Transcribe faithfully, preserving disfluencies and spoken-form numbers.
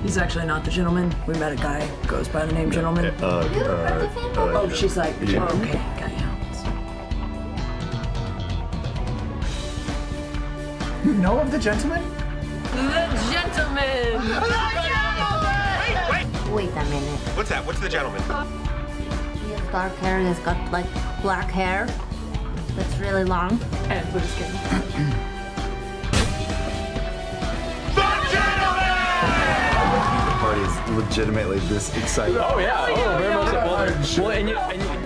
He's actually not the gentleman. We met a guy who goes by the name Gentleman. Uh, uh, uh, oh, she's like, yeah. oh, okay, got you. You know of the gentleman? The gentleman! Wait, wait! Wait a minute. What's that? What's the gentleman? He has dark hair and he's got like black hair. That's really long. And we're just kidding. The party is legitimately this exciting. Oh yeah, oh, very much so. Well, well, and you, and you